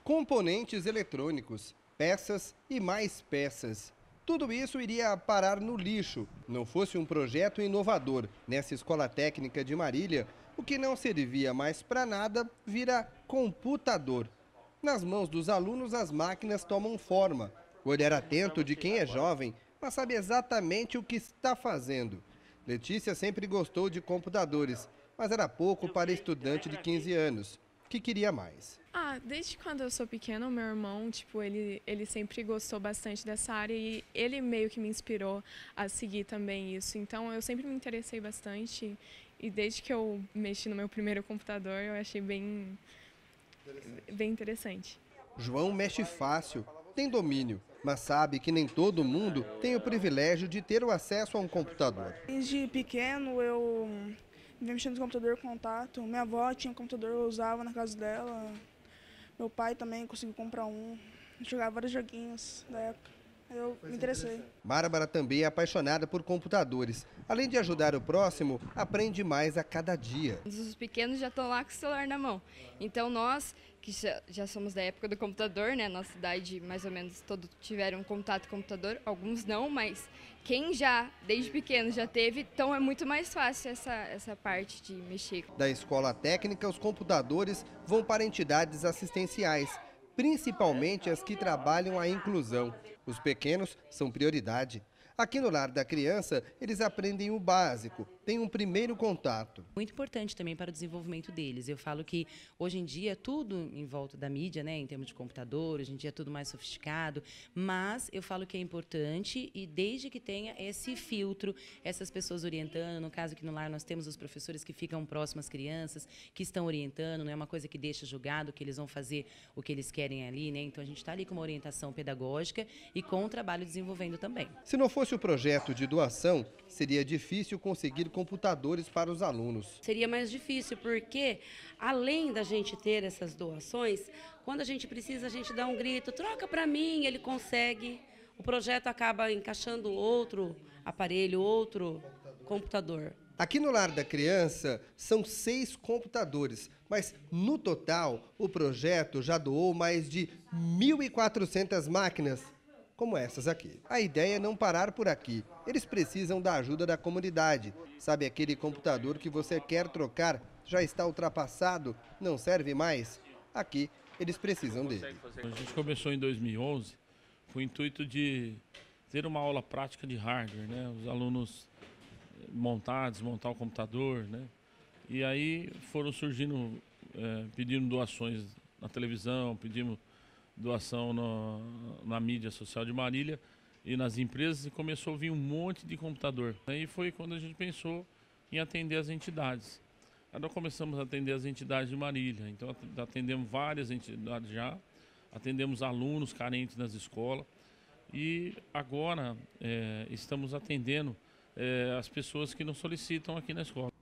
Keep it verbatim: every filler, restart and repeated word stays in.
Componentes eletrônicos, peças e mais peças. Tudo isso iria parar no lixo, não fosse um projeto inovador. Nessa escola técnica de Marília, o que não servia mais para nada vira computador. Nas mãos dos alunos, as máquinas tomam forma. O olhar atento de quem é jovem, mas sabe exatamente o que está fazendo. Letícia sempre gostou de computadores, mas era pouco para estudante de quinze anos, que queria mais. Ah, desde quando eu sou pequena, o meu irmão, tipo, ele, ele sempre gostou bastante dessa área e ele meio que me inspirou a seguir também isso. Então, eu sempre me interessei bastante e desde que eu mexi no meu primeiro computador, eu achei bem, bem interessante. João mexe fácil, tem domínio, mas sabe que nem todo mundo tem o privilégio de ter o acesso a um computador. Desde pequeno eu vim mexendo no computador com contato. Minha avó tinha um computador, eu usava na casa dela. Meu pai também conseguiu comprar um. Jogava vários joguinhos da época. Eu me interessei. Bárbara também é apaixonada por computadores. Além de ajudar o próximo, aprende mais a cada dia. Os pequenos já estão lá com o celular na mão. Então nós, que já, já somos da época do computador, né? Nossa idade mais ou menos todos tiveram contato com o computador, alguns não, mas quem já, desde pequeno, já teve, então é muito mais fácil essa, essa parte de mexer. Da escola técnica, os computadores vão para entidades assistenciais, principalmente as que trabalham a inclusão. Os pequenos são prioridade. Aqui no Lar da Criança, eles aprendem o básico, têm um primeiro contato. Muito importante também para o desenvolvimento deles. Eu falo que hoje em dia tudo em volta da mídia, né, em termos de computador, hoje em dia é tudo mais sofisticado, mas eu falo que é importante e desde que tenha esse filtro, essas pessoas orientando, no caso aqui no Lar nós temos os professores que ficam próximos às crianças, que estão orientando, não é uma coisa que deixa julgado, que eles vão fazer o que eles querem ali, né? Então a gente está ali com uma orientação pedagógica e com o trabalho desenvolvendo também. Se não fosse o projeto de doação, seria difícil conseguir computadores para os alunos. Seria mais difícil porque, além da gente ter essas doações, quando a gente precisa, a gente dá um grito, troca para mim, ele consegue. O projeto acaba encaixando outro aparelho, outro computador. Aqui no Lar da Criança são seis computadores, mas no total o projeto já doou mais de mil e quatrocentas máquinas, como essas aqui. A ideia é não parar por aqui. Eles precisam da ajuda da comunidade. Sabe aquele computador que você quer trocar, já está ultrapassado, não serve mais? Aqui eles precisam dele. A gente começou em dois mil e onze com o intuito de ter uma aula prática de hardware, né? Os alunos montar, desmontar o computador, né? E aí foram surgindo, é, pedindo doações na televisão, pedimos doação no, na mídia social de Marília e nas empresas e começou a vir um monte de computador. Aí foi quando a gente pensou em atender as entidades. Aí nós começamos a atender as entidades de Marília, então atendemos várias entidades já, atendemos alunos carentes nas escolas e agora é, estamos atendendo é, as pessoas que nos solicitam aqui na escola.